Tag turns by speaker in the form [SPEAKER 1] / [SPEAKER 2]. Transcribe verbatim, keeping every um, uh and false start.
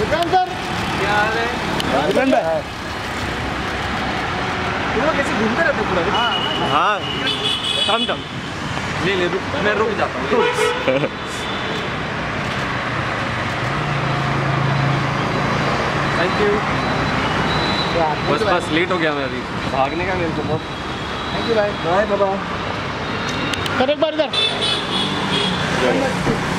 [SPEAKER 1] Vikrant sir
[SPEAKER 2] क्या हाल है?
[SPEAKER 1] विक्रांत है।
[SPEAKER 2] तुम लोग कैसे घूमते रहते पूरा? हाँ
[SPEAKER 1] हाँ टम टम
[SPEAKER 2] ले ले रुक, मैं रुक जाता हूँ। Thank you. बस बस लेट हो गया मैं अभी, भागने का मेरे को बहुत।
[SPEAKER 1] थैंक यू भाई।
[SPEAKER 2] बाय बाबा।
[SPEAKER 1] सर एक बार इधर